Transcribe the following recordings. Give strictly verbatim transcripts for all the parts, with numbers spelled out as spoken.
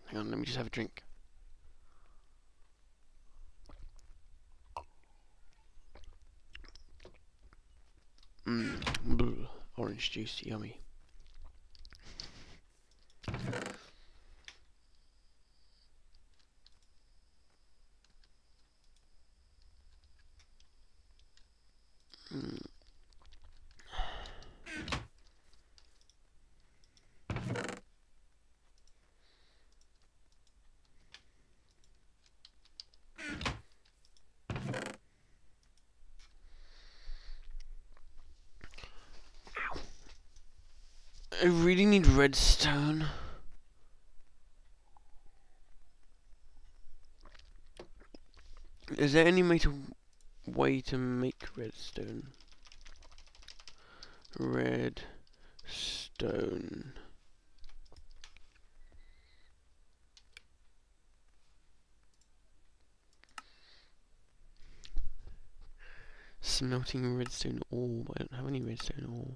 Hang on, let me just have a drink. Mmm, orange juice, yummy. Mm. I really need redstone. Is there any way to, way to make redstone? Redstone. Smelting redstone ore. I don't have any redstone ore.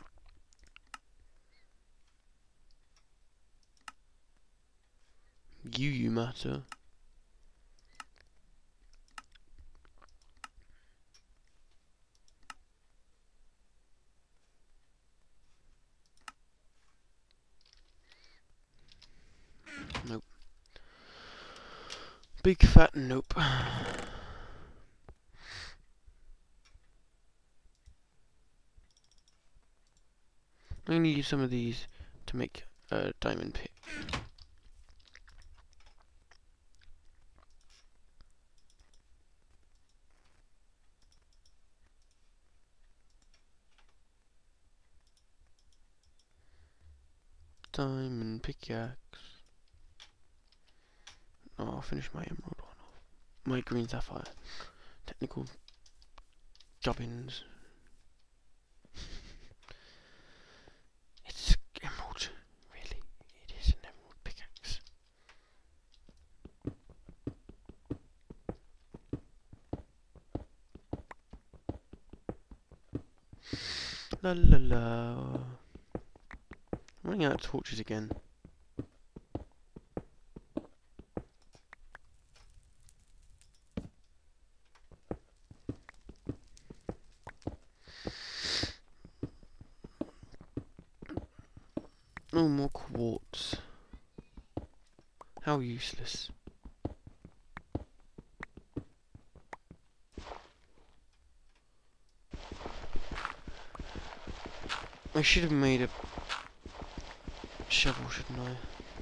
You, you matter. Nope. Big fat nope. I'm gonna use some of these to make a diamond pick. Diamond pickaxe. Oh, I'll finish my emerald one off. My green sapphire. Technical gubbins. It's emerald. Really? It is an emerald pickaxe. La la la. I'm running out of torches again. Oh, more quartz. How useless. I should have made a shovel, shouldn't I?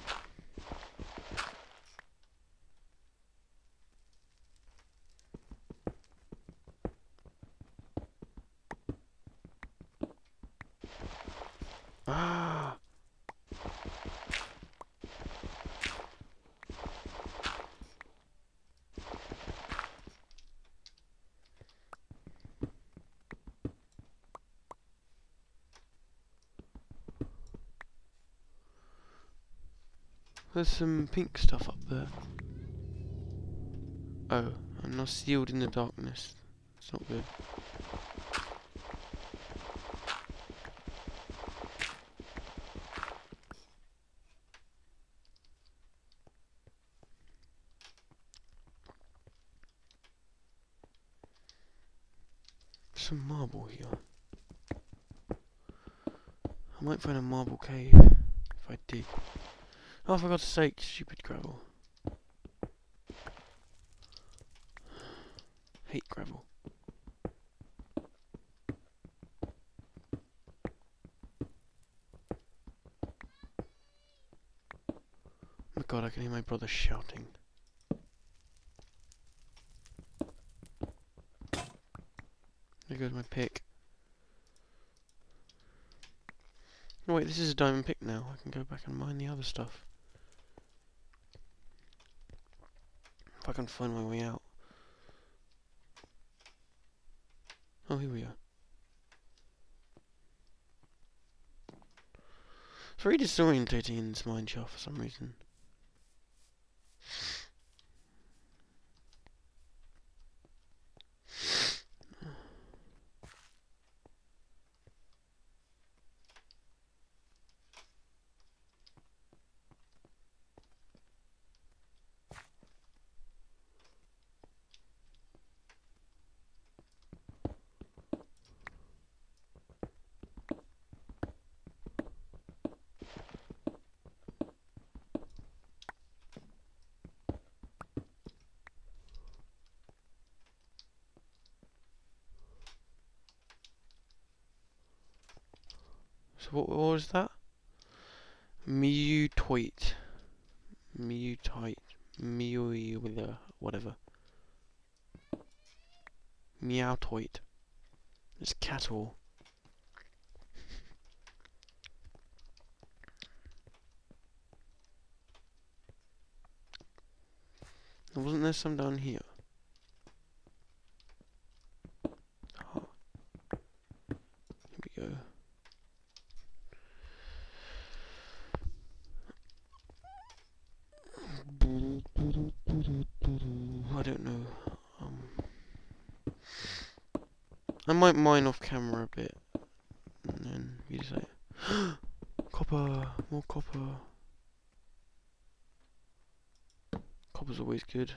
Ah! There's some pink stuff up there. Oh, I'm now sealed in the darkness. It's not good. Some marble here. I might find a marble cave if I dig. Oh, for God's sake, stupid gravel. Hate gravel. Oh my God, I can hear my brother shouting. There goes my pick. Oh wait, this is a diamond pick now. I can go back and mine the other stuff. If I can find my way out. Oh, here we are. It's very disorientating in this mine shaft for some reason. So what, what was that? Mutoid. Mutoid. Mew with a whatever. Meowtoid. It's cattle. Wasn't there some down here? Oh. Here we go. I don't know. Um, I might mine off camera a bit, and then you just like, copper, more copper. Copper's always good.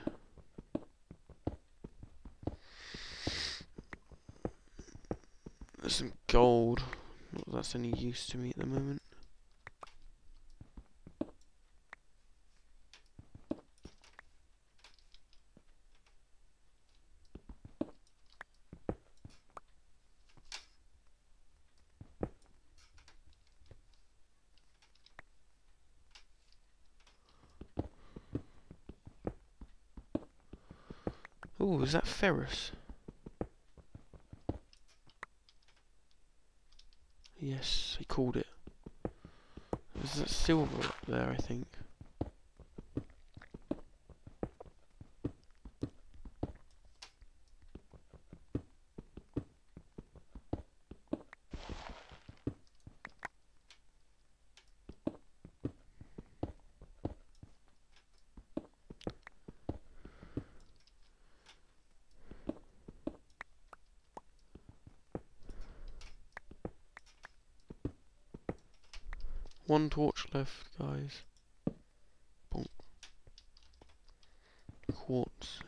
There's some gold. Not that that's any use to me at the moment. Oh, is that ferrous? Yes, he called it. Is that silver up there, I think? One torch left, guys. Bonk. Quartz.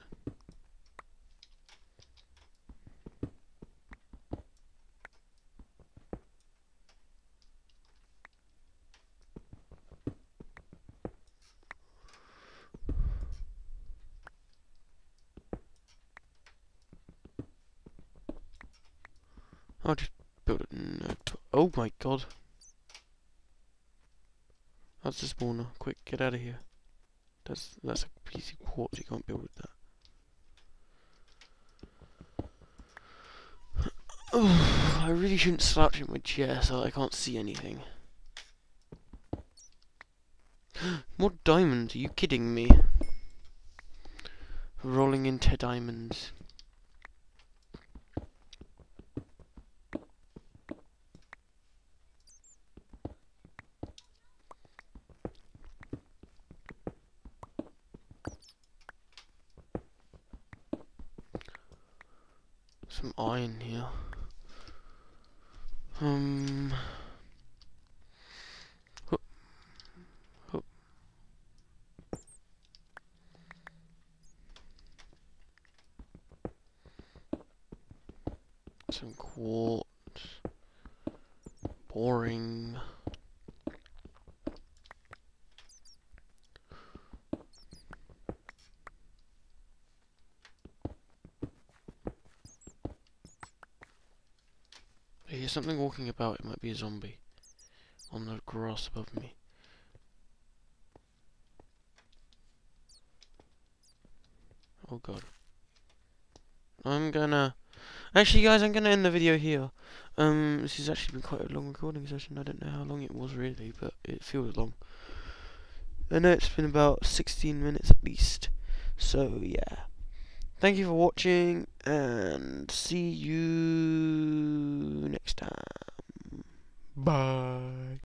I'll just build it. No, oh my god. That's the spawner. Quick, get out of here. That's that's a piece of quartz. You can't build with that. Oh, I really shouldn't slouch in my chair so I can't see anything. More diamonds? Are you kidding me? Rolling into diamonds. Some iron here. Um. Hup. Hup. Some quartz. Boring. I hear something walking about. It might be a zombie on the grass above me. Oh god. I'm gonna... Actually guys, I'm gonna end the video here. Um, this has actually been quite a long recording session. I don't know how long it was really, but it feels long. I know it's been about sixteen minutes at least. So yeah. Thank you for watching, and see you next time. Bye.